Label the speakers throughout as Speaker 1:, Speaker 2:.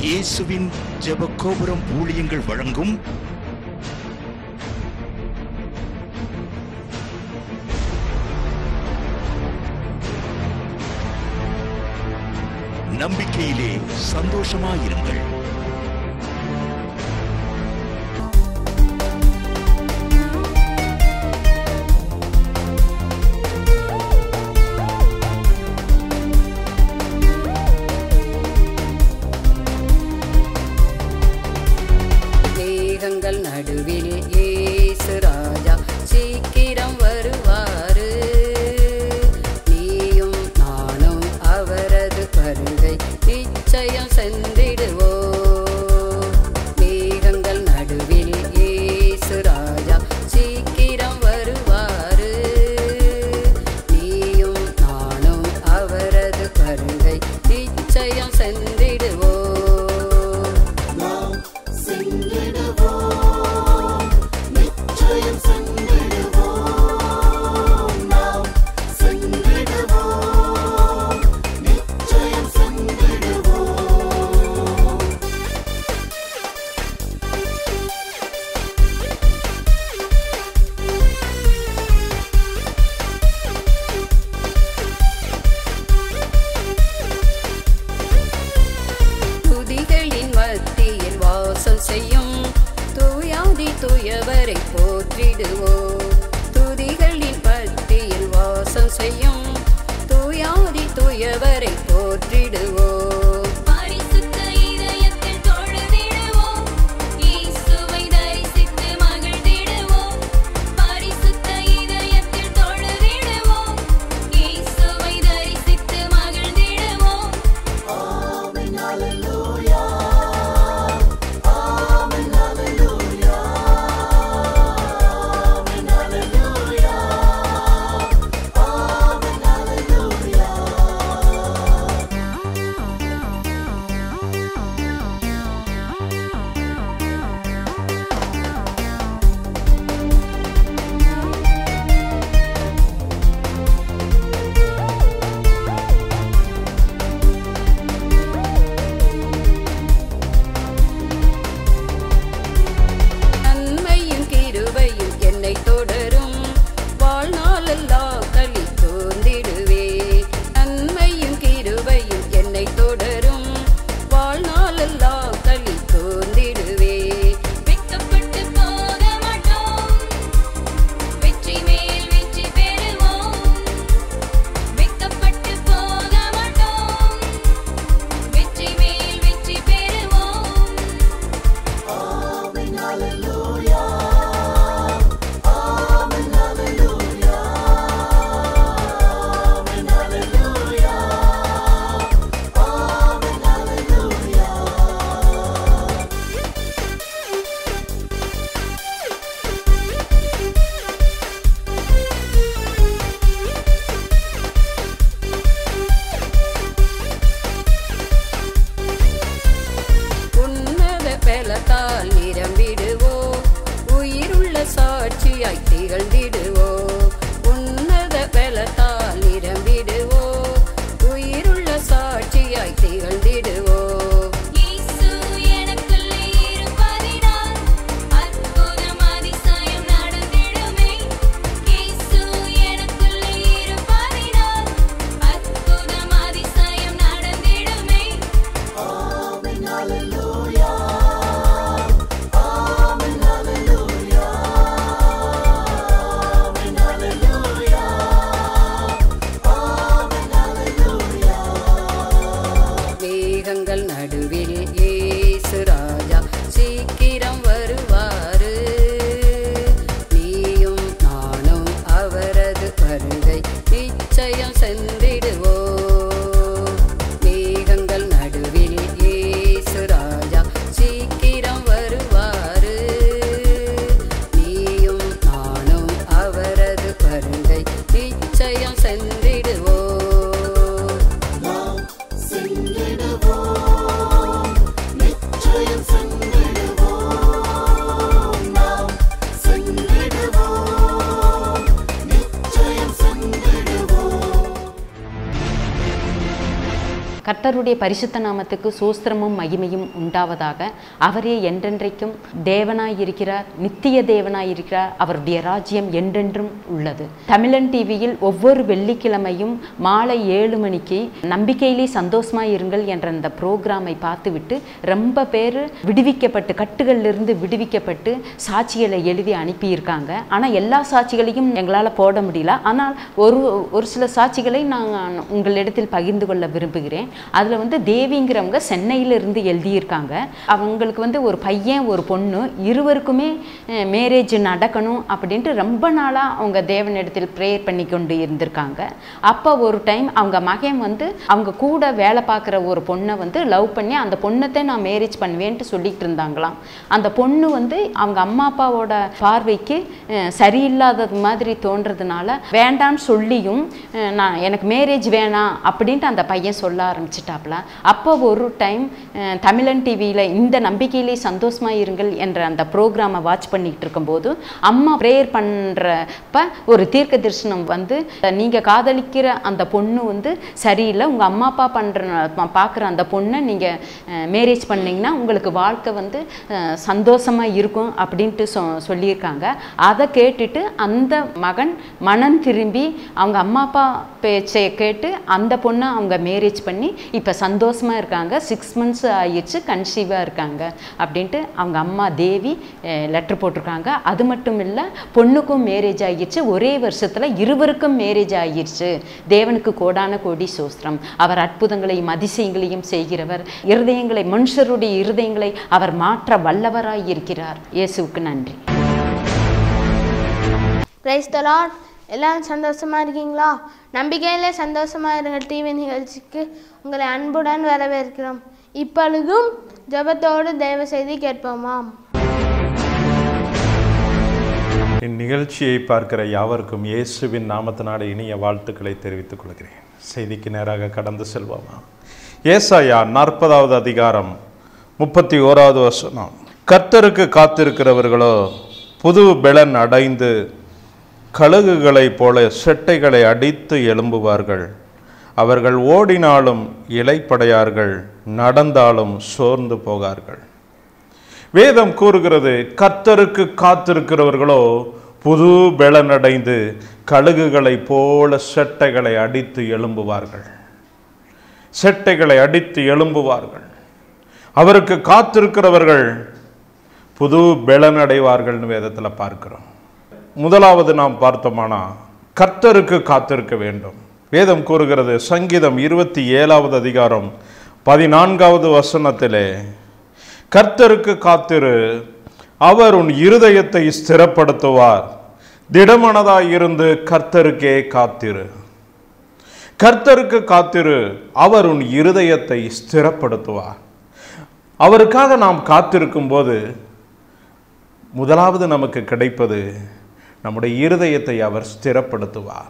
Speaker 1: இயேசுவின் ஜெப கோபுரம் ஊழியங்கள் வழங்கும் நம்பிக்கையிலே சந்தோஷமாயிருங்கள்.
Speaker 2: மேகங்கள் நடுவில் இயேசு ராஜா சீக்கிரம் வருவாரு. நீயும் நானும் அவரது வருகை நிச்சயம் சென்றிடுவோம். கர்த்தருடைய பரிசுத்த நாமத்துக்கு சோஸ்திரமும் மகிமையும் உண்டாவதாக. அவரே என்றென்றைக்கும் தேவனாயிருக்கிறார், நித்திய தேவனாயிருக்கிறார். அவருடைய ராஜ்யம் என்றென்றும் உள்ளது. தமிழன் டிவியில் ஒவ்வொரு வெள்ளிக்கிழமையும் மாலை 7 மணிக்கு நம்பிக்கையிலே சந்தோஷமாக இருங்கள் என்ற அந்த ப்ரோக்ராமை பார்த்துவிட்டு ரொம்ப பேர் விடுவிக்கப்பட்டு, கட்டுகளிலிருந்து விடுவிக்கப்பட்டு சாட்சிகளை எழுதி அனுப்பியிருக்காங்க. ஆனால் எல்லா சாட்சிகளையும் எங்களால் போட முடியல. ஆனால் ஒரு சில சாட்சிகளை நான் உங்களிடத்தில் பகிர்ந்து கொள்ள விரும்புகிறேன். அதில் தேவிங்கிறவங்க சென்னையிலிருந்து எழுதியிருக்காங்க. அவங்களுக்கு ஒரு பையன் ஒரு பொண்ணு இருவருக்குமே மேரேஜ் நடக்கணும் அப்படின்ட்டு ரொம்ப நாளாக அவங்க தேவனிடத்தில் ப்ரேயர் பண்ணி கொண்டு இருந்திருக்காங்க. அப்போ ஒரு டைம் அவங்க மகன் அவங்க கூட வேலை பார்க்குற ஒரு பொண்ணை லவ் பண்ணி அந்த பொண்ணத்தை நான் மேரேஜ் பண்ணுவேன்ட்டு சொல்லிட்டு இருந்தாங்களாம். அந்த பொண்ணு அவங்க அம்மா அப்பாவோட பார்வைக்கு சரியில்லாதது மாதிரி தோன்றதுனால வேண்டான்னு சொல்லியும் நான் எனக்கு மேரேஜ் வேணாம் அப்படின்ட்டு அந்த பையன் சொல்ல ஆரம்பிச்சிட்டாப்புல. அப்போ ஒரு டைம் தமிழன் டிவியில் இந்த நம்பிக்கையிலே சந்தோஷமாக இருங்கள் என்ற அந்த ப்ரோக்ராமை வாட்ச் பண்ணிக்கிட்டு இருக்கும்போது அம்மா ப்ரேயர் பண்ணுறப்ப ஒரு தீர்க்க தரிசனம் நீங்கள் காதலிக்கிற அந்த பொண்ணு சரியில்லை, உங்கள் அம்மா அப்பா பார்க்குற அந்த பொண்ணை நீங்கள் மேரேஜ் பண்ணிங்கன்னா உங்களுக்கு வாழ்க்கை சந்தோஷமாக இருக்கும் அப்படின்ட்டு சொல்லியிருக்காங்க. அதை கேட்டுட்டு அந்த மகன் மனம் திரும்பி அவங்க அம்மா அப்பா பேச்சை கேட்டு அந்த பொண்ணை அவங்க மேரேஜ் பண்ணி இப்போ சந்தோஷமாக இருக்காங்க. 6 months ஆயிடுச்சு, கன்சீவாக இருக்காங்க அப்படின்ட்டு அவங்க அம்மா தேவி லெட்டர் போட்டிருக்காங்க. அது மட்டும் இல்லை, பொண்ணுக்கும் மேரேஜ் ஆகிடுச்சு. ஒரே வருஷத்தில் இருவருக்கும் மேரேஜ் ஆகிடுச்சு. தேவனுக்கு கோடான கோடி சோஸ்திரம். அவர் அற்புதங்களையும் அதிசயங்களையும் செய்கிறவர். இருதயங்களை, மனுஷருடைய இருதயங்களை அவர் மாற்ற வல்லவராய் இருக்கிறார். இயேசுவுக்கு நன்றி.
Speaker 3: Praise the lord. எல்லாரும் சந்தோஷமாக இருக்கீங்களா? நம்பிக்கையிலே சந்தோஷமாக இருங்க டிவி நிகழ்ச்சிக்கு உங்களை அன்புடன் வரவேற்கிறோம். இப்பொழுதும் ஜெபத்தோடு தயவு செய்து கேட்போமாம்.
Speaker 4: இந்நிகழ்ச்சியை பார்க்கிற யாவருக்கும் இயேசுவின் நாமத்தினால இனிய வாழ்த்துக்களை தெரிவித்துக் கொள்கிறேன். செய்திக்கு நேராக கடந்து செல்வோமா? ஏசாயா 40வது அதிகாரம் 31வது வசனம். கர்த்தருக்கு காத்திருக்கிறவர்களோ புது பெலன் அடைந்து கழுகுகளைப் போல செட்டைகளை அடித்து எழும்புவார்கள். அவர்கள் ஓடினாலும் இளைப்படையார்கள், நடந்தாலும் சோர்ந்து போகார்கள். வேதம் கூறுகிறது, கர்த்தருக்கு காத்திருக்கிறவர்களோ புது பெலனடைந்து கழுகுகளைப் போல செட்டைகளை அடித்து எழும்புவார்கள். செட்டைகளை அடித்து எழும்புவார்கள். அவருக்கு காத்திருக்கிறவர்கள் புது பெலனடைவார்கள்னு வேதத்தில் பார்க்கிறோம். முதலாவது நாம் பார்த்தோமானா கர்த்தருக்கு காத்திருக்க வேண்டும். வேதம் கூறுகிறது, சங்கீதம் 27வது அதிகாரம் 14வது வசனத்திலே, கர்த்தருக்கு காத்திரு, அவர் உன் இருதயத்தை ஸ்திரப்படுத்துவார். திடமனதாயிருந்து கர்த்தருக்கே காத்திரு. கர்த்தருக்கு காத்திரு, அவர் உன் இருதயத்தை ஸ்திரப்படுத்துவார். அவருக்காக நாம் காத்திருக்கும் போது முதலாவது நமக்கு கிடைப்பது நம்முடைய இருதயத்தை அவர் ஸ்திரப்படுத்துவார்.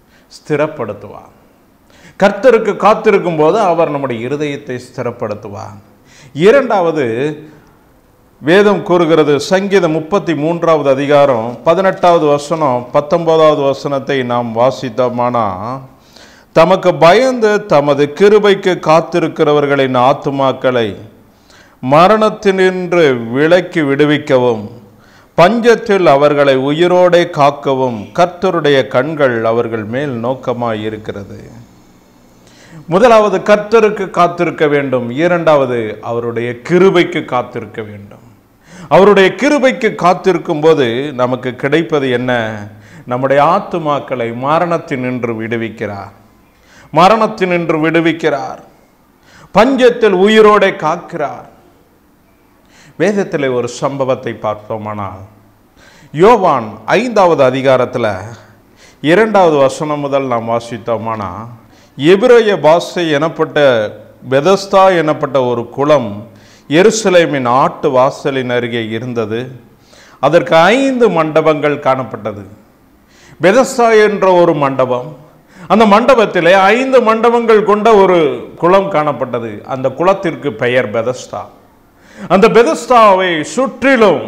Speaker 4: கர்த்தருக்கு காத்திருக்கும் போது அவர் நம்முடைய இருதயத்தை ஸ்திரப்படுத்துவார். இரண்டாவது, வேதம் கூறுகிறது, சங்கீதம் 33வது அதிகாரம் 18வது வசனம் 19வது வசனத்தை நாம் வாசித்தோமானா, தமக்கு பயந்து தமது கிருபைக்கு காத்திருக்கிறவர்களின் ஆத்துமாக்களை மரணத்தினின்று விலக்கி விடுவிக்கவும், பஞ்சத்தில் அவர்களை உயிரோடே காக்கவும் கர்த்தருடைய கண்கள் அவர்கள் மேல் நோக்கமாய் இருக்கிறது. முதலாவது கர்த்தருக்கு காத்திருக்க வேண்டும். இரண்டாவது, அவருடைய கிருபைக்கு காத்திருக்க வேண்டும். அவருடைய கிருபைக்கு காத்திருக்கும் போது நமக்கு கிடைப்பது என்ன? நம்முடைய ஆத்துமாக்களை மரணத்தினின்று விடுவிக்கிறார். மரணத்தினின்று விடுவிக்கிறார். பஞ்சத்தில் உயிரோடே காக்கிறார். வேதத்தில் ஒரு சம்பவத்தை பார்த்தோமானால், யோவான் 5வது அதிகாரத்தில் 2வது வசனம் முதல் நாம் வாசித்தோமானா, எபிரேய பாஷை எனப்பட்ட பெதஸ்தா எனப்பட்ட ஒரு குளம் எருசலேமின் ஆட்டு வாசலின் அருகே இருந்தது. அதற்கு 5 மண்டபங்கள் காணப்பட்டது. பெதஸ்தா என்ற ஒரு மண்டபம், அந்த மண்டபத்திலே 5 மண்டபங்கள் கொண்ட ஒரு குளம் காணப்பட்டது. அந்த குளத்திற்கு பெயர் பெதஸ்தா. அந்த பெதஸ்தாவை சுற்றிலும்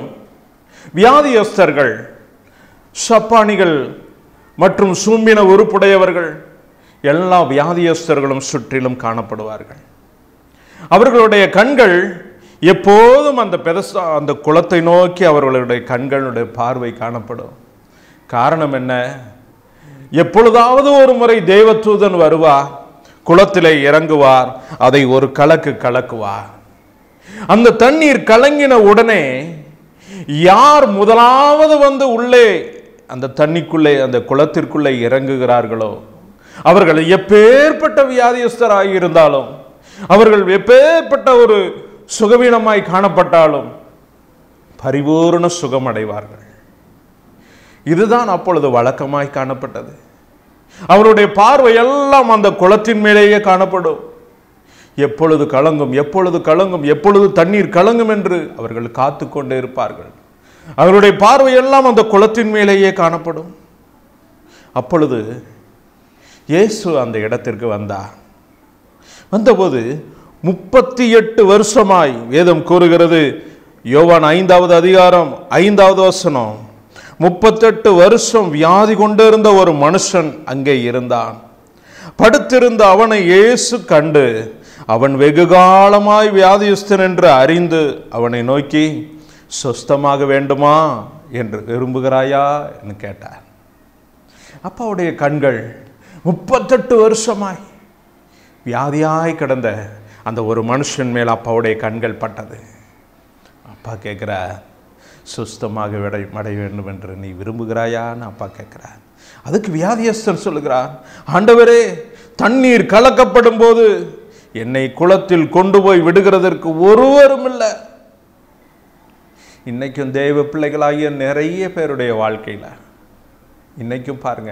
Speaker 4: வியாதியஸ்தர்கள், சப்பானிகள் மற்றும் சூம்பின உறுப்புடையவர்கள் எல்லா வியாதியஸ்தர்களும் சுற்றிலும் காணப்படுவார்கள். அவர்களுடைய கண்கள் எப்போதும் அந்த குளத்தை நோக்கி அவர்களுடைய கண்களுடைய பார்வை காணப்படும். காரணம் என்ன? எப்பொழுதாவது ஒரு முறை தேவதூதன் வருவார், குளத்திலே இறங்குவார், அதை ஒரு கலக்குவார். அந்த தண்ணீர் கலங்கின உடனே யார் முதலாவது வந்து உள்ளே அந்த தண்ணிக்குள்ளே அந்த குளத்திற்குள்ளே இறங்குகிறார்களோ அவர்கள் எப்பேற்பட்ட வியாதியஸ்தராக இருந்தாலும், அவர்கள் எப்பேற்பட்ட ஒரு சுகவீனமாய் காணப்பட்டாலும் பரிபூர்ண சுகம் அடைவார்கள். இதுதான் அப்பொழுது வழக்கமாய் காணப்பட்டது. அவருடைய பார்வை எல்லாம் அந்த குளத்தின் மேலேயே காணப்படும். எப்பொழுது கலங்கும், எப்பொழுது கலங்கும், எப்பொழுது தண்ணீர் கலங்கும் என்று அவர்கள் காத்து கொண்டே இருப்பார்கள். அவருடைய பார்வை எல்லாம் அந்த குளத்தின் மேலேயே காணப்படும். அப்பொழுது இயேசு அந்த இடத்திற்கு வந்தார். வந்தபோது 38 வருஷமாய் வேதம் கூறுகிறது, யோவான் 5வது அதிகாரம் 5வது வசனம், 38 வருஷம் வியாதி கொண்டிருந்த ஒரு மனுஷன் அங்கே இருந்தான். படுத்திருந்த அவனை இயேசு கண்டு அவன் வெகு காலமாய் வியாதியஸ்தன் என்று அறிந்து அவனை நோக்கி, சுஸ்தமாக வேண்டுமா என்று விரும்புகிறாயா என்று கேட்டார். அப்பாவுடைய கண்கள் 38 வருஷமாய் வியாதியாய் கிடந்த அந்த ஒரு மனுஷன் மேல் அப்பாவுடைய கண்கள் பட்டது. அப்பா கேட்கிறார், சுஸ்தமாக அடைய வேண்டும் என்று நீ விரும்புகிறாயான்னு அப்பா கேட்கிறார். அதுக்கு வியாதியஸ்தன் சொல்லுகிறார், ஆண்டவரே, தண்ணீர் கலக்கப்படும் போது என்னை குளத்தில் கொண்டு போய் விடுகிறதற்கு ஒருவரும் இல்லை. இன்னைக்கும் தேவ பிள்ளைகளாகிய நிறைய பேருடைய வாழ்க்கையில் இன்னைக்கும் பாருங்க,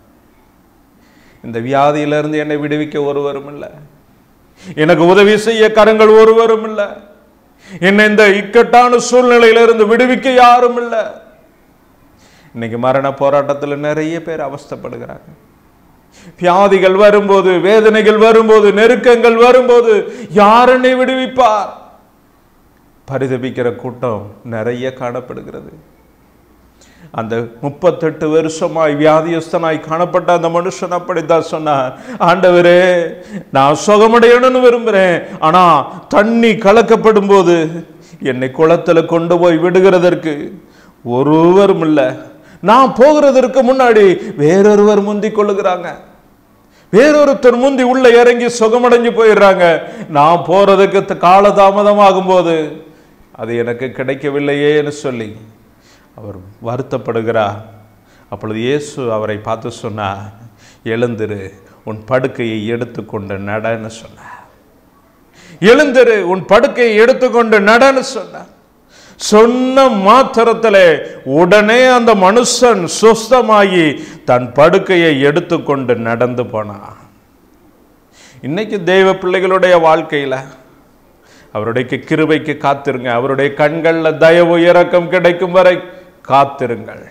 Speaker 4: இந்த வியாதியிலிருந்து என்னை விடுவிக்க ஒருவரும் இல்லை, எனக்கு உதவி செய்ய கரங்கள் ஒருவரும் இல்லை, என்னை இந்த இக்கட்டான சூழ்நிலையிலிருந்து விடுவிக்க யாரும் இல்லை. இன்னைக்கு மரண போராட்டத்தில் நிறைய பேர் அவஸ்தைப்படுகிறாங்க. வியாதிகள் வரும்போது, வேதனைகள் வரும்போது, நெருக்கங்கள் வரும்போது யார் என்னை விடுவிப்பார்? பரிதபிக்கிற கூட்டம் நிறைய காணப்படுகிறது. அந்த 38 வருஷமாய் வியாதியஸ்தனாய் காணப்பட்ட அந்த மனுஷன் அப்படித்தான் சொன்னார், ஆண்டவரே, நான் சுகமடையணும்னு விரும்புகிறேன், ஆனா தண்ணி கலக்கப்படும் போது என்னை குளத்துல கொண்டு போய் விடுகிறதற்கு ஒருவரும் இல்லை. நான் போகிறதற்கு முன்னாடி வேறொருவர் முந்தி கொள்ளுகிறாங்க, வேறொருத்தர் முந்தி உள்ள இறங்கி சுகமடைஞ்சு போயிடுறாங்க. நான் போறதுக்கு காலதாமதமாகும் போது அது எனக்கு கிடைக்கவில்லையேன்னு சொல்லி அவர் வருத்தப்படுகிறார். அப்பொழுது இயேசு அவரை பார்த்து சொன்னார், எழுந்திரு, உன் படுக்கையை எடுத்துக்கொண்டு நடன்னு சொன்னார். எழுந்திரு, உன் படுக்கையை எடுத்துக்கொண்டு நடன்னு சொன்னார். சொன்ன மாத்திரத்திலே உடனே அந்த மனுஷன் சுஸ்தமாகி தன் படுக்கையை எடுத்துக்கொண்டு நடந்து போனான். இன்னைக்கு தெய்வ பிள்ளைகளுடைய வாழ்க்கையில அவருடைய கிருபைக்கு காத்திருங்க. அவருடைய கண்களில் தயவு இரக்கம் கிடைக்கும் வரை காத்திருங்கள்.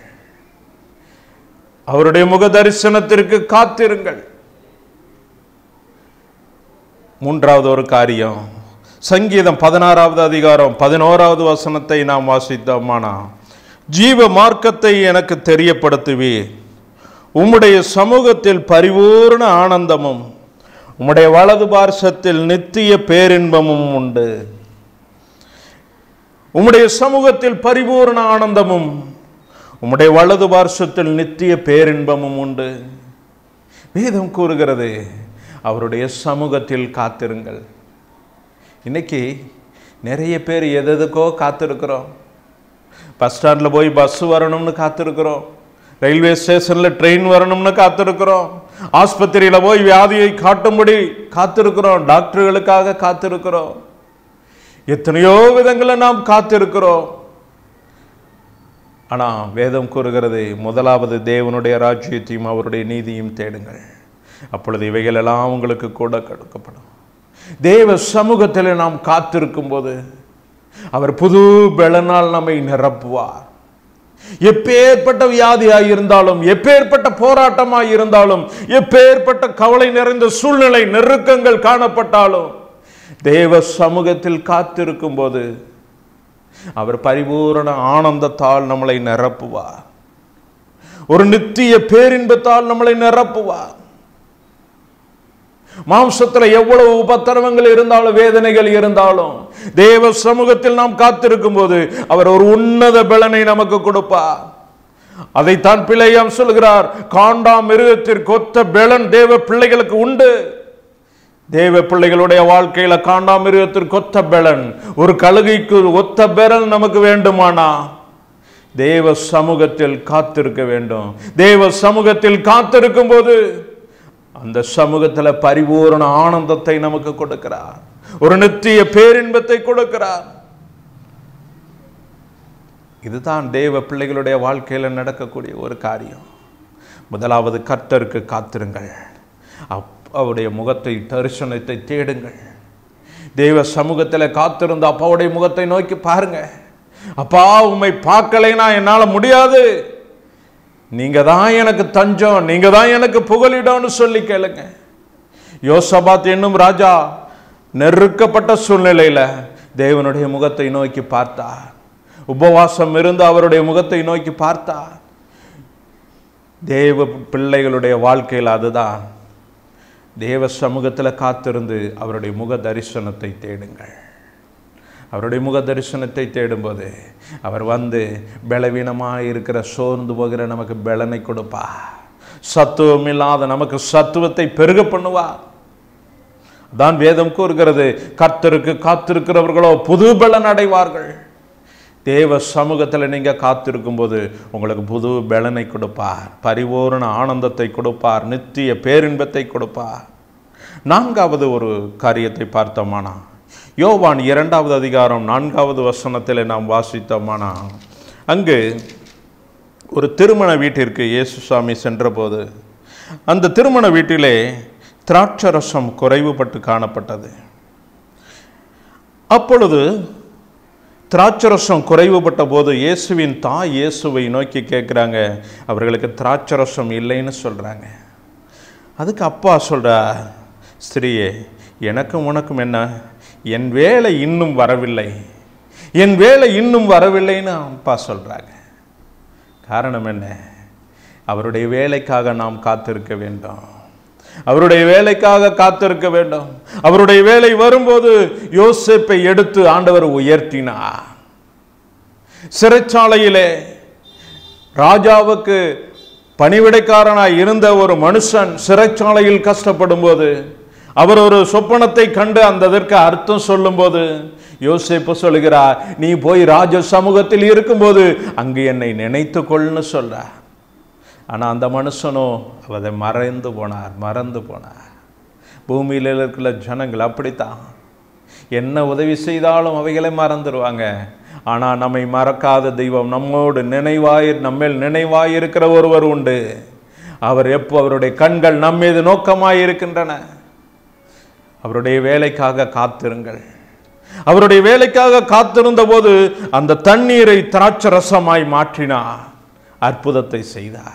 Speaker 4: அவருடைய முக தரிசனத்திற்கு காத்திருங்கள். மூன்றாவது ஒரு காரியம், சங்கீதம் 16வது அதிகாரம் 11வது வசனத்தை நாம் வாசித்தோமானா, ஜீவ மார்க்கத்தை எனக்கு தெரியப்படுத்துவி, உம்முடைய சமூகத்தில் பரிபூர்ண ஆனந்தமும் உம்முடைய வலது பார்சத்தில் நித்திய பேரின்பமும் உண்டு. உம்முடைய சமூகத்தில் பரிபூர்ண ஆனந்தமும் உம்முடைய வலது பார்சத்தில் நித்திய பேரின்பமும் உண்டு. வேதம் கூறுகிறது, அவருடைய சமூகத்தில் காத்திருங்கள். இன்னைக்கு நிறைய பேர் எதுக்கோ காத்திருக்கிறோம். பஸ் ஸ்டாண்டில் போய் பஸ் வரணும்னு காத்திருக்கிறோம், ரயில்வே ஸ்டேஷனில் ட்ரெயின் வரணும்னு காத்திருக்கிறோம், ஆஸ்பத்திரியில் போய் வியாதியை காட்டும்படி காத்திருக்கிறோம், டாக்டர்களுக்காக காத்திருக்கிறோம், எத்தனையோ விதங்களில் நாம் காத்திருக்கிறோம். ஆனால் வேதம் கூறுகிறது, முதலாவது தேவனுடைய ராஜ்யத்தையும் அவருடைய நீதியும் தேடுங்கள், அப்பொழுது இவைகளெல்லாம் உங்களுக்கு கூட கொடுக்கப்படும். தேவ சமூகத்தில் நாம் காத்திருக்கும் போது அவர் புது பலனால் நம்மை நிரப்புவார். எப்பேற்பட்ட வியாதியாய் இருந்தாலும், எப்பேற்பட்ட போராட்டமாய் இருந்தாலும், எப்பேற்பட்ட கவலை நிறைந்த சூழ்நிலை நெருக்கங்கள் காணப்பட்டாலும், தேவ சமூகத்தில் காத்திருக்கும் போது அவர் பரிபூரண ஆனந்தத்தால் நம்மளை நிரப்புவார். ஒரு நித்திய பேரின்பத்தால் நம்மளை நிரப்புவார். மாம்சத்துல எவ்வளவு உபத்திரவங்கள் இருந்தாலும், வேதனைகள் இருந்தாலும், தேவ சமூகத்தில் நாம் காத்திருக்கும் போது அவர் ஒரு உன்னத பலனை நமக்கு கொடுப்பார். அதைத்தான் பிள்ளையாம் சொல்கிறார், காண்டா மிருகத்திற்கு ஒத்த பலன் தேவ பிள்ளைகளுக்கு உண்டு. தேவ பிள்ளைகளுடைய வாழ்க்கையில காண்டா மிருகத்திற்கு ஒத்த பலன், ஒரு கழுகைக்கு ஒத்த பலன் நமக்கு வேண்டுமானா தேவ சமூகத்தில் காத்திருக்க வேண்டும். தேவ சமூகத்தில் காத்திருக்கும் போது அந்த சமூகத்தில் பரிபூரண ஆனந்தத்தை நமக்கு கொடுக்கிறார், ஒரு நித்திய பேரின்பத்தை கொடுக்கிறார். இதுதான் தேவ பிள்ளைகளுடைய வாழ்க்கையில் நடக்கக்கூடிய ஒரு காரியம். முதலாவது, கர்த்தருக்கு காத்திருங்கள், அவருடைய முகத்தை தரிசனத்தை தேடுங்கள். தேவ சமூகத்தில் காத்திருந்த அப்பாவுடைய முகத்தை நோக்கி பாருங்க. அப்பா, உம்மை பார்க்கலைன்னா என்னால முடியாது, நீங்க தான் எனக்கு தஞ்சம், நீங்க தான் எனக்கு புகலிடம்னு சொல்லி கேளுங்க. யோசபாத் என்னும் ராஜா நெருக்கப்பட்ட சூழ்நிலையில தேவனுடைய முகத்தை நோக்கி பார்த்தார். உபவாசம் இருந்து அவருடைய முகத்தை நோக்கி பார்த்தார். தேவ பிள்ளைகளுடைய வாழ்க்கையில் அதுதான். தேவ சமூகத்தில் காத்திருந்து அவருடைய முக தரிசனத்தை தேடுங்கள். அவருடைய முக தரிசனத்தை தேடும்போது அவர் வந்து பலவீனமாக இருக்கிற, சோர்ந்து போகிற நமக்கு பலனை கொடுப்பா. சத்துவம் இல்லாத நமக்கு சத்துவத்தை பெருக பண்ணுவா. தான் வேதம் கூறுகிறது, கர்த்தருக்கு காத்திருக்கிறவர்களோ புது பலன் அடைவார்கள். தேவ சமூகத்தில் நீங்க காத்திருக்கும் போது உங்களுக்கு புது பலனை கொடுப்பார், பரிபூரண ஆனந்தத்தை கொடுப்பார், நித்திய பேரின்பத்தை கொடுப்பார். நான்காவது ஒரு காரியத்தை பார்த்தோமானா, யோவான் 2வது அதிகாரம் 4வது வசனத்தில் நாம் வாசித்தோமானா, அங்கு ஒரு திருமண வீட்டிற்கு இயேசுசாமி சென்றபோது அந்த திருமண வீட்டிலே திராட்சரசம் குறைவுபட்டு காணப்பட்டது. அப்பொழுது திராட்சரசம் குறைவுபட்ட போது இயேசுவின் தாய் இயேசுவை நோக்கி கேட்குறாங்க, அவர்களுக்கு திராட்சரசம் இல்லைன்னு சொல்கிறாங்க. அதுக்கு அப்பா சொல்கிறார், ஸ்திரீயே, எனக்கும் உனக்கும் என்ன, என் வேலை இன்னும் வரவில்லை, என் வேலை இன்னும் வரவில்லைன்னு அப்பா சொல்கிறாங்க. காரணம் என்ன? அவருடைய வேலைக்காக நாம் காத்திருக்க வேண்டும், அவருடைய வேலைக்காக காத்திருக்க வேண்டும். அவருடைய வேலை வரும்போது யோசேப்பை எடுத்து ஆண்டவர் உயர்த்தினார். சிறைச்சாலையிலே ராஜாவுக்கு பணிவிடைக்காரனாய் இருந்த ஒரு மனுஷன் சிறைச்சாலையில் கஷ்டப்படும் போது அவர் ஒரு சொப்பனத்தை கண்டு அதற்கு அர்த்தம் சொல்லும் போது யோசேப்பு சொல்கிறார், நீ போய் ராஜ சமூகத்தில் இருக்கும்போது அங்கு என்னை நினைத்து கொள்னு சொல்ற. ஆனா அந்த மனுஷனோ அதை மறந்து போனார். பூமியில் இருக்கிற ஜனங்கள் அப்படித்தான், என்ன உதவி செய்தாலும் அவைகளை மறந்துடுவாங்க. ஆனால் நம்மை மறக்காத தெய்வம், நம்மோடு நம்மேல் நினைவாயிருக்கிற ஒருவர் உண்டு. அவர் எப்போ அவருடைய கண்கள் நம்மீது நோக்கமாயிருக்கின்றன. அவருடைய வேலைக்காக காத்திருங்கள். அவருடைய வேலைக்காக காத்திருந்த போது அந்த தண்ணீரை திராட்சரசமாய் மாற்றினார், அற்புதத்தை செய்தார்.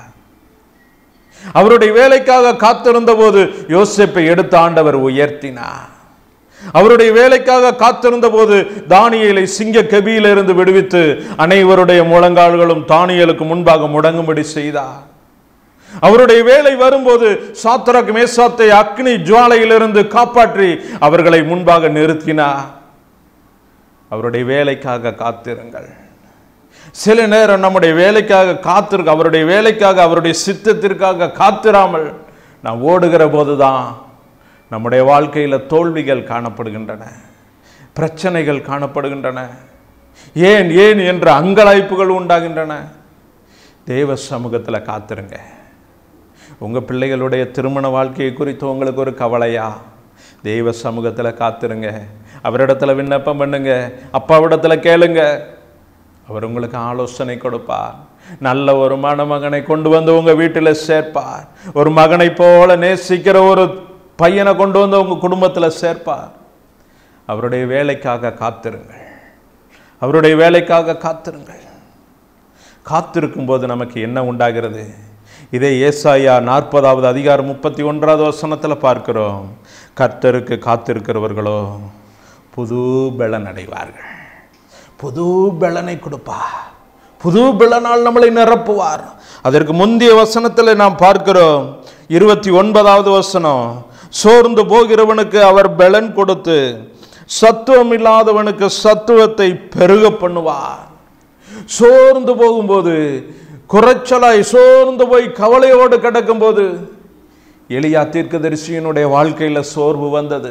Speaker 4: அவருடைய வேலைக்காக காத்திருந்த போது யோசேப்பை எடுத்து ஆண்டவர் உயர்த்தினார். அவருடைய வேலைக்காக காத்திருந்த போது தானியேலை சிங்க கெபியிலிருந்து விடுவித்து அனைவருடைய முழங்கால்களும் தானியேலுக்கு முன்பாக முடங்கும்படி செய்தார். அவருடைய வேலை வரும்போது சாத்ராக் மேசாத்தை அக்னி ஜுவாலையிலிருந்து காப்பாற்றி அவர்களை முன்பாக நிறுத்தினார். அவருடைய வேலைக்காக காத்திருங்கள். சில நேரம் நம்முடைய வேலைக்காக காத்திருக்க, அவருடைய வேலைக்காக அவருடைய சித்தத்திற்காக காத்திராமல் நாம் ஓடுகிற போதுதான் நம்முடைய வாழ்க்கையில் தோல்விகள் காணப்படுகின்றன, பிரச்சனைகள் காணப்படுகின்றன, ஏன் ஏன் என்ற அங்கலாய்ப்புகள் உண்டாகின்றன. தேவ சமூகத்தில் காத்திருங்க. உங்கள் பிள்ளைகளுடைய திருமண வாழ்க்கையை குறித்து உங்களுக்கு ஒரு கவலையா? தெய்வ சமூகத்தில் காத்திருங்க. அவரிடத்துல விண்ணப்பம் பண்ணுங்க, அப்பாவிடத்தில் கேளுங்க. அவர் உங்களுக்கு ஆலோசனை கொடுப்பார். நல்ல ஒரு மணமகனை கொண்டு வந்து உங்க வீட்டில் சேர்ப்பார். ஒரு மகனை போல நேசிக்கிற ஒரு பையனை கொண்டு வந்து உங்க குடும்பத்தில் சேர்ப்பார். அவருடைய வேலைக்காக காத்திருங்கள். அவருடைய வேலைக்காக காத்திருங்கள். காத்திருக்கும் போது நமக்கு என்ன உண்டாகிறது? இதே ஏசாயா 40வது அதிகாரம் 31வது வசனத்தில் பார்க்கிறோம். கர்த்தருக்கு காத்திருக்கிறவர்களோ புது பலன் அடைவார்கள். புது பலனை கொடுப்பார். புது பலனால் நம்மளை நிரப்புவார். அதற்கு முந்தைய வசனத்தில் நாம் பார்க்கிறோம், 29வது வசனம், சோர்ந்து போகிறவனுக்கு அவர் பலன் கொடுத்து சத்துவம் இல்லாதவனுக்கு சத்துவத்தை பெருக பண்ணுவார். சோர்ந்து போகும்போது, குறைச்சலாய் சோர்ந்து போய் கவலையோடு கிடக்கும் போது, எலியா தீர்க்கதரிசியினுடைய வாழ்க்கையில சோர்வு வந்தது.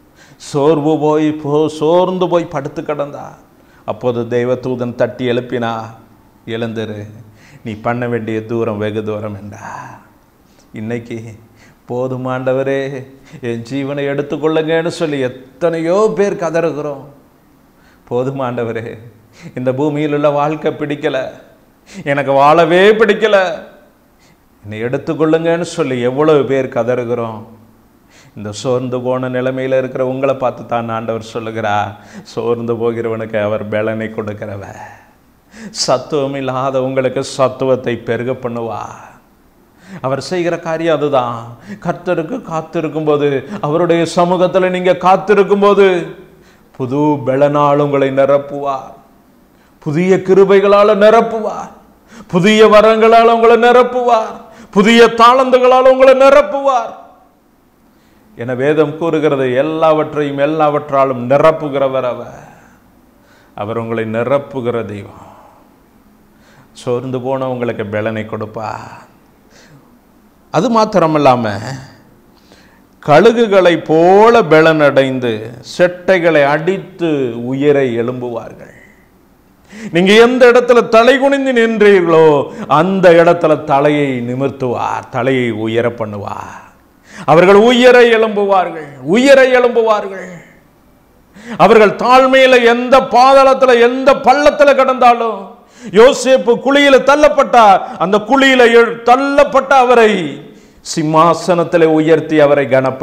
Speaker 4: சோர்ந்து போய் படுத்து கிடந்தா. அப்போது தெய்வதூதன் தட்டி எழுப்பினா, எழுந்துரு, நீ பண்ண வேண்டிய தூரம் வெகு தூரம் என்றா. இன்னைக்கு போதும் ஆண்டவரே, என் ஜீவனை எடுத்துக்கொள்ளுங்கன்னு சொல்லி எத்தனையோ பேர் கதறுகிறோம். போதும் ஆண்டவரே, இந்த பூமியில் உள்ள வாழ்க்கை பிடிக்கல, எனக்கு வாழவே பிடிக்கல, என்னை எடுத்துக்கொள்ளுங்கன்னு சொல்லி எவ்வளவு பேர் கதறுகிறோம். இந்த சோர்ந்து போன நிலைமையில் இருக்கிற உங்களை பார்த்து தான் ஆண்டவர் சொல்லுகிறா, சோர்ந்து போகிறவனுக்கு அவர் பலனை கொடுக்கிறவர். சத்துவம் இல்லாத உங்களுக்கு சத்துவத்தை பெருக பண்ணுவா. அவர் செய்கிற காரியம் அதுதான். கர்த்தருக்கு காத்திருக்கும் போது, அவருடைய சமூகத்தில் நீங்க காத்திருக்கும் போது, புது பலனால் உங்களை நிரப்புவார், புதிய கிருபைகளால் நிரப்புவார், புதிய வரங்களால் உங்களை நிரப்புவார், புதிய தாளந்துகளால் உங்களை நிரப்புவார் என வேதம் கூறுகிறது. எல்லாவற்றாலும் நிரப்புகிறவர் அவர் உங்களை நிரப்புகிற தெய்வம். சோர்ந்து போன உங்களுக்கு பலனை கொடுப்பார். அது மாத்திரமில்லாம கழுகுகளை போல பலனடைந்து செட்டைகளை அடித்து உயர எழும்புவார்கள். நீங்க எந்த இடத்துல தலை குனிந்து நின்றீர்களோ அந்த இடத்துல தலையை நிமிர்த்துவார், தலையை உயர பண்ணுவார். அவர்கள் உயர எழும்புவார்கள். அவர்கள் தாழ்மையில எந்த பாதாளத்துல எந்த பள்ளத்துல கிடந்தாலும், யோசேப்பு குழியில தள்ளப்பட்டார், அந்த குழியில தள்ளப்பட்ட அவரை சிம்மாசனத்தில் உயர்த்தி அவரை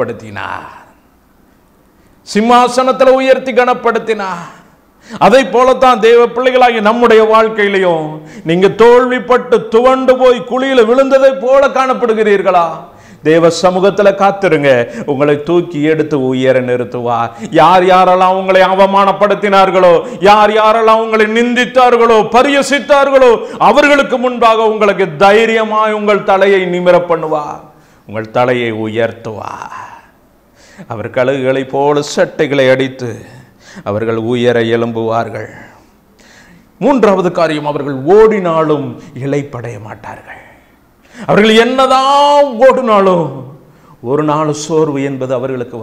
Speaker 4: கனப்படுத்தினார். அதை போலத்தான் தேவ பிள்ளைகளாகி நம்முடைய வாழ்க்கையிலையும் நீங்க தோல்விப்பட்டு துவண்டு போய் குழியில விழுந்ததை போல காணப்படுகிறீர்களா? தேவ சமூகத்தில் காத்திருங்க, உங்களை தூக்கி எடுத்து உயர நிறுத்துவார். யார் யாரெல்லாம் உங்களை அவமானப்படுத்தினார்களோ, யார் யாரெல்லாம் உங்களை நிந்தித்தார்களோ, பரியசித்தார்களோ, அவர்களுக்கு முன்பாக உங்களுக்கு தைரியமாய் உங்கள் தலையை நிமிர பண்ணுவார், உங்கள் தலையை உயர்த்துவார். அவர் கழுகுகளை போல சட்டைகளை அடித்து அவர்கள் உயர எழும்புவார்கள். மூன்றாவது காரியம், அவர்கள் ஓடினாலும் இளைப்படைய மாட்டார்கள். அவர்கள் என்னதான் ஓடினாலும் ஒரு நாள் சோர்வு என்பது அவர்களுக்கு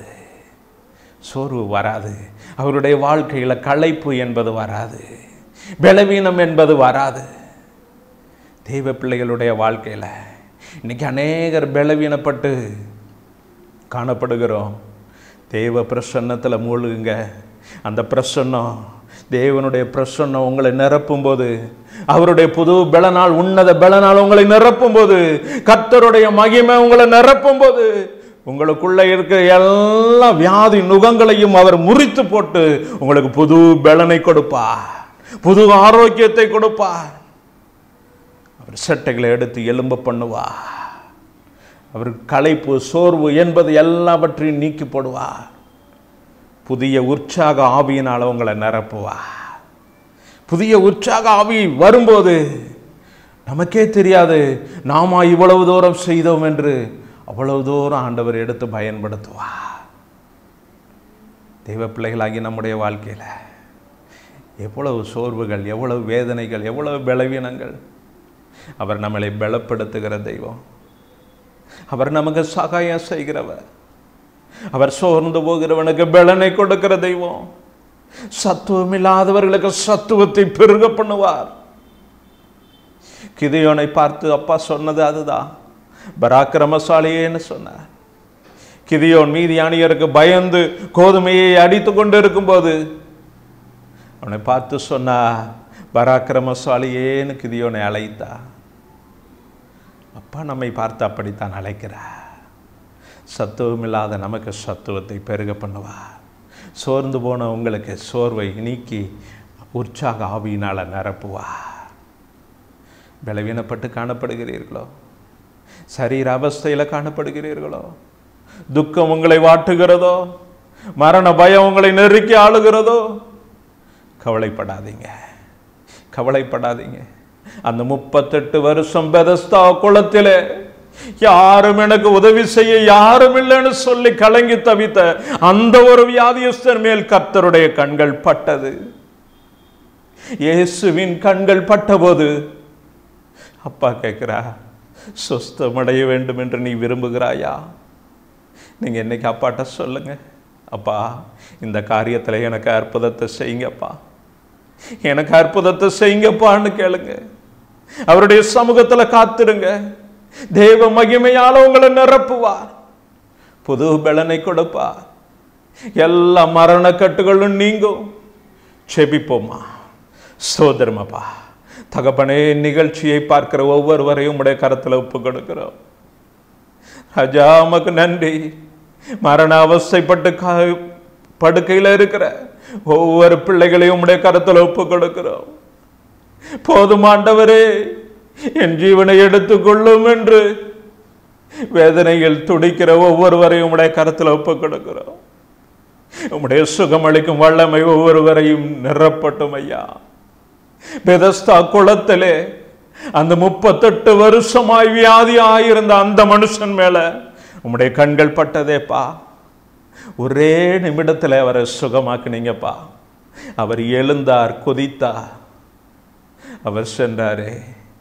Speaker 4: வராது. அவருடைய வாழ்க்கையில் களைப்பு என்பது வராது, பலவீனம் என்பது வராது. தெய்வ பிள்ளைகளுடைய வாழ்க்கையில் இன்னைக்கு அநேகர் பலவீனப்பட்டு காணப்படுகிறோம். தெய்வ பிரசன்னத்தில் மூழ்குங்க. அந்த பிரசன்னம், தேவனுடைய பிரசன்னம் உங்களை நிரப்பும் போது, அவருடைய புது பலனால், உன்னத பலனால் உங்களை நிரப்பும் போது, கர்த்தருடைய மகிமை உங்களை நிரப்பும் போது, உங்களுக்குள்ள இருக்கிற எல்லா வியாதி நுகங்களையும் அவர் முறித்து போட்டு உங்களுக்கு புது பலனை கொடுப்பார், புது ஆரோக்கியத்தை கொடுப்பார். அவர் சட்டைகளை எடுத்து எலும்ப பண்ணுவார். அவர் களைப்பு சோர்வு என்பது எல்லாவற்றையும் நீக்கி போடுவார். புதிய உற்சாக ஆவியினால் உங்களை நிரப்புவார். புதிய உற்சாக ஆவி வரும்போது நமக்கே தெரியாது நாம இவ்வளவு தூரம் செய்தோம் என்று. அவ்வளவு தூரம் ஆண்டவர் எடுத்து பயன்படுத்துவார். தெய்வ பிள்ளைகளாகி நம்முடைய வாழ்க்கையில் எவ்வளவு சோர்வுகள், எவ்வளவு வேதனைகள், எவ்வளவு பலவீனங்கள். அவர் நம்மளை பலப்படுத்துகிற தெய்வம். அவர் நமக்கு சகாயம் செய்கிறவர். அவர் சோர்ந்து போகிறவனுக்கு பலனை கொடுக்கிற தெய்வம். சத்துவம் இல்லாதவர்களுக்கு சத்துவத்தை பெருக பண்ணுவார். கிதியோனை பார்த்து அப்பா சொன்னது அதுதான், பராக்கிரமசாலியேன்னு சொன்னார். கிதியோன் மீதியானியருக்கு பயந்து கோதுமையை அடித்து கொண்டு இருக்கும் போது அவனை பார்த்து சொன்னா, பராக்கிரமசாலியேன்னு கிதியோனை அழைத்தா. அப்பா நம்மை பார்த்து அப்படித்தான் அழைக்கிறார். சத்துவம் இல்லாத நமக்கு சத்துவத்தை பெருக பண்ணுவார். சோர்ந்து போன உங்களுக்கு சோர்வை நீக்கி உற்சாக ஆவியினால் நிரப்புவார். பலவீனப்பட்டு காணப்படுகிறீர்களோ, சரீர அவஸ்தையில் காணப்படுகிறீர்களோ, துக்கம் உங்களை வாட்டுகிறதோ, மரண பயம் உங்களை நெருக்கி ஆளுகிறதோ, கவலைப்படாதீங்க. அந்த 38 வருஷம் பெதஸ்தா குளத்திலே யாரும் எனக்கு உதவி செய்ய யாரும் இல்லைன்னு சொல்லி கலங்கி தவித்த அந்த ஒரு வியாதியஸ்தர் மேல் கர்த்தருடைய கண்கள் பட்டது. இயேசுவின் கண்கள் பட்டபோது அப்பா கேட்கிறா, சுஸ்தமடைய வேண்டும் என்று நீ விரும்புகிறாயா? நீங்க என்னைக்கு அப்பாட்ட சொல்லுங்க, அப்பா இந்த காரியத்தில் எனக்கு அற்புதத்தை செய்யுங்கப்பா, எனக்கு அற்புதத்தை செய்யுங்கப்பான்னு கேளுங்க. அவருடைய சமூகத்தில் காத்திருங்க. தேவ மகிமையால உங்களை நிரப்புவார், புது பலனை கொடுப்பார், எல்லா மரண கட்டுகளும் நீங்கும். செபிப்போமா. சோதரமாப்பா தகப்பனே, நிகழ்ச்சியை பார்க்கிற ஒவ்வொருவரையும் உடைய கரத்தில் ஒப்பு கொடுக்கிறோம். ராஜா உமக்கு நன்றி. மரண அவஸ்தைப்பட்டு படுக்கையில் இருக்கிற ஒவ்வொரு பிள்ளைகளையும் உடைய கரத்தில் ஒப்பு கொடுக்கிறோம். போதும் ஆண்டவரே, என் ஜீவனை எடுத்துக்கொள்ளும் என்று வேதனையில் துடிக்கிற ஒவ்வொருவரையும் உடைய கரத்தில் ஒப்பு கொடுக்கிறோம். உம்முடைய சுகமளிக்கும் வல்லமை ஒவ்வொருவரையும் நிரப்பட்டும் ஐயா. பெதஸ்தா குளத்திலே அந்த 38 வருஷமாய் வியாதி ஆயிருந்த அந்த மனுஷன் மேல உம்முடைய கண்கள் பட்டதேப்பா. ஒரே நிமிடத்தில் அவரை சுகமாக்குனீங்கப்பா. அவர் எழுந்தார், குதித்தார், அவர் சென்றாரே.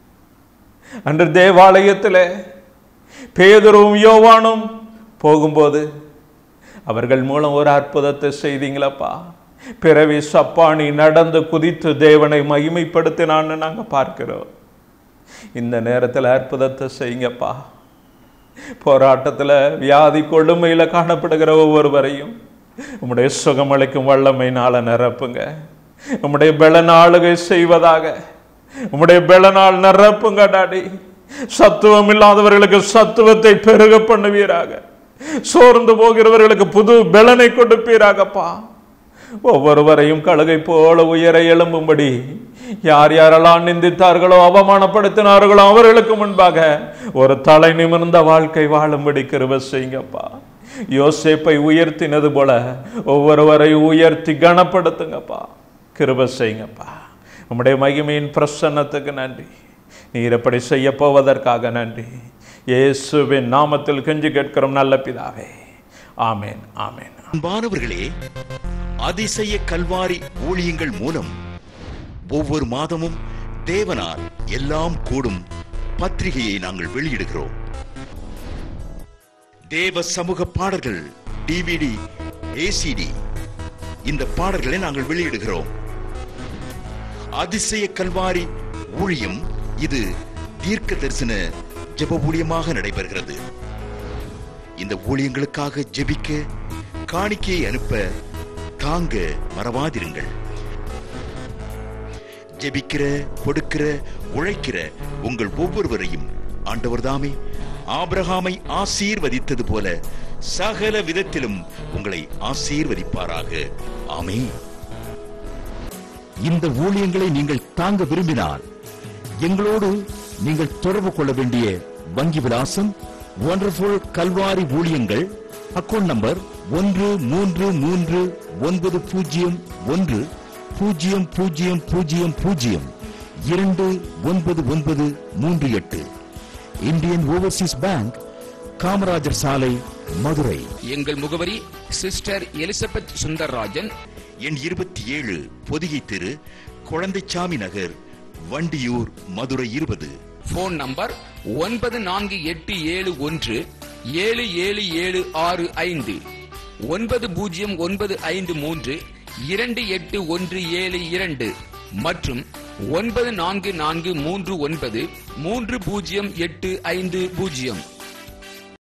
Speaker 4: அன்று தேவாலயத்தில் பேதுருவும் யோவானும் போகும்போது அவர்கள் மூலம் ஒரு அற்புதத்தை செய்தீங்களப்பா. பிறவி சப்பானி நடந்து குதித்து தேவனை மகிமைப்படுத்தினான்னு நாங்கள் பார்க்கிறோம். இந்த நேரத்தில் அற்புதத்தை செய்யுங்கப்பா. போராட்டத்தில் வியாதி கொடுமையில் காணப்படுகிற ஒவ்வொருவரையும் உம்முடைய சுகமளிக்கும் வல்லமையினால நிரப்புங்க. உம்முடைய பலன் ஆளுகை செய்வதாக, உம்முடைய பலனால் நிரப்புங்க டாடி. சத்துவம் இல்லாதவர்களுக்கு சத்துவத்தை பெருக பண்ணுவீராக. சோர்ந்து போகிறவர்களுக்கு புது பலனை கொடுப்பீராகப்பா. ஒவ்வொருவரையும் கழுகை போல உயர எழும்பும்படி யார் யாரெல்லாம் நிந்தித்தார்களோ அவமானப்படுத்தினார்களோ அவர்களுக்கு முன்பாக ஒரு தலை நிமிர்ந்த வாழ்க்கை வாழும்படி கிருபை செய்யுங்கப்பா. யோசேப்பை உயர்த்தினது போல ஒவ்வொருவரையும் உயர்த்தி கனப்படுத்துங்கப்பா. கிருபை செய்யுங்கப்பா. உம்முடைய மகிமையின் பிரசன்னத்துக்கு நன்றி. நீர் எப்படி செய்ய போவதற்காக நன்றி. இயேசுவின் நாமத்தில் கெஞ்சி கேட்கிறோம் நல்ல பிதாவே. ஆமேன், ஆமேன்.
Speaker 1: அன்பானவர்களே, அதிசய கல்வாரி ஊழியங்கள் மூலம் ஒவ்வொரு மாதமும் தேவனால் எல்லாம் கூடும் பத்திரிகையை நாங்கள் வெளியிடுகிறோம். தேவ சமூக பாடல்கள் DVD, ACD இந்த பாடல்களை நாங்கள் வெளியிடுகிறோம். அதிசய கல்வாரி ஊழியம் இது தீர்க்க தரிசன ஜெப ஊழியமாக நடைபெறுகிறது. இந்த ஊழியங்களுக்காக ஜெபிக்க, காணிக்கையை அனுப்ப தாங்க மறவாதிருங்கள். ஜெபிக்கிற, கொடுக்கிற, உழைக்கிற உங்கள் ஒவ்வொருவரையும் ஆண்டவர் தாமே ஆபிரகாமை ஆசீர்வதித்தது போல சகல விதத்திலும் உங்களை ஆசீர்வதிப்பாராக. ஆமென். இந்த ஊழியங்களை நீங்கள் தாங்க விரும்பினால் எங்களோடு நீங்கள் தொடர்பு கொள்ள வேண்டிய வங்கி விலாசம் வண்டர்ஃபுல் கல்வாரி ஊழியங்கள், account number 133900029938 Indian overseas bank, Kamarajar சாலை, மதுரை.
Speaker 5: எங்கள் முகவரி சிஸ்டர் எலிசபெத் சுந்தர்ராஜன்,
Speaker 1: எண் 27, பொதிகை தெரு, குழந்தைச்சாமி நகர், வண்டியூர், மதுரை 20.
Speaker 5: போன் நம்பர் 9487177765 9095328172 மற்றும் 9443930850.